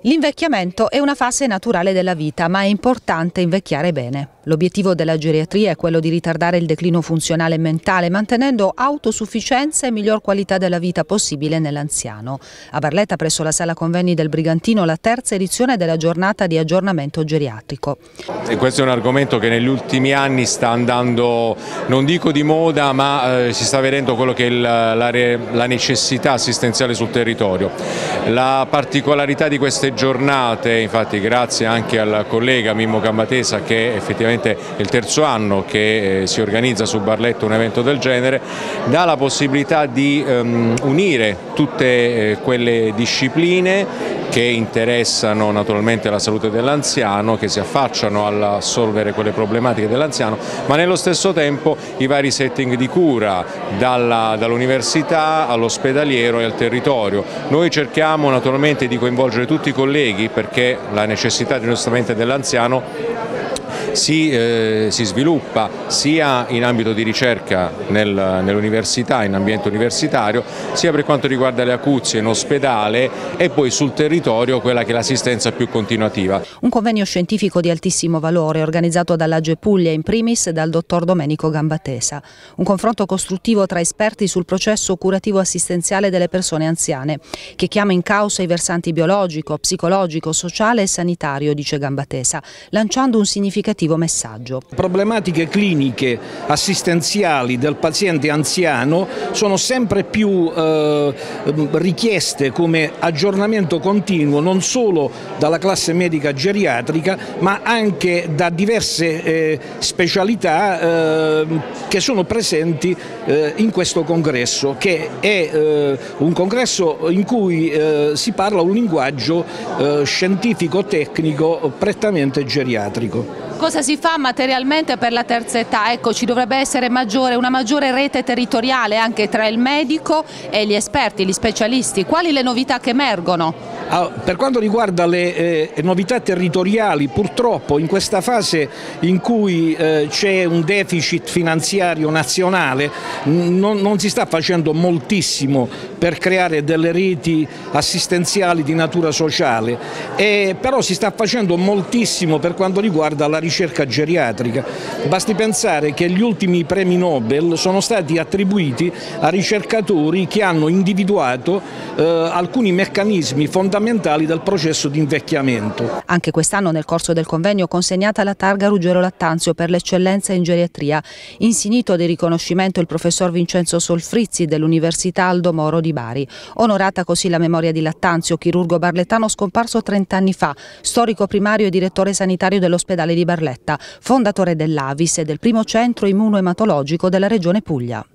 L'invecchiamento è una fase naturale della vita, ma è importante invecchiare bene. L'obiettivo della geriatria è quello di ritardare il declino funzionale e mentale, mantenendo autosufficienza e miglior qualità della vita possibile nell'anziano. A Barletta, presso la sala convegni del Brigantino, la terza edizione della giornata di aggiornamento geriatrico. E questo è un argomento che negli ultimi anni sta andando, non dico di moda, ma si sta vedendo quello che è la necessità assistenziale sul territorio. La particolarità di queste giornate, infatti grazie anche al collega Mimmo Gambatesa, che effettivamente è il terzo anno che si organizza su Barletta un evento del genere, dà la possibilità di unire tutte quelle discipline che interessano naturalmente la salute dell'anziano, che si affacciano a solvere quelle problematiche dell'anziano, ma nello stesso tempo i vari setting di cura, dall'università all'ospedaliero e al territorio. Noi cerchiamo naturalmente di coinvolgere tutti i colleghi, perché la necessità giustamente dell'anziano si sviluppa sia in ambito di ricerca nell'università, in ambiente universitario, sia per quanto riguarda le acuzie in ospedale e poi sul territorio quella che è l'assistenza più continuativa. Un convegno scientifico di altissimo valore organizzato dall'Age Puglia, in primis dal dottor Domenico Gambatesa. Un confronto costruttivo tra esperti sul processo curativo assistenziale delle persone anziane, che chiama in causa i versanti biologico, psicologico, sociale e sanitario, dice Gambatesa, lanciando un significativo messaggio. Problematiche cliniche assistenziali del paziente anziano sono sempre più richieste come aggiornamento continuo, non solo dalla classe medica geriatrica, ma anche da diverse specialità che sono presenti in questo congresso, che è un congresso in cui si parla un linguaggio scientifico-tecnico prettamente geriatrico. Cosa si fa materialmente per la terza età? Ecco, ci dovrebbe essere una maggiore rete territoriale anche tra il medico e gli esperti, gli specialisti. Quali le novità che emergono? Per quanto riguarda le novità territoriali, purtroppo in questa fase in cui c'è un deficit finanziario nazionale non si sta facendo moltissimo per creare delle reti assistenziali di natura sociale, però si sta facendo moltissimo per quanto riguarda la ricerca geriatrica. Basti pensare che gli ultimi premi Nobel sono stati attribuiti a ricercatori che hanno individuato alcuni meccanismi fondamentali del processo di invecchiamento. Anche quest'anno nel corso del convegno consegnata la targa Ruggero Lattanzio per l'eccellenza in geriatria. Insignito di riconoscimento il professor Vincenzo Solfrizzi dell'Università Aldo Moro di Bari. Onorata così la memoria di Lattanzio, chirurgo barlettano scomparso 30 anni fa, storico primario e direttore sanitario dell'ospedale di Barletta, fondatore dell'Avis e del primo centro immunoematologico della regione Puglia.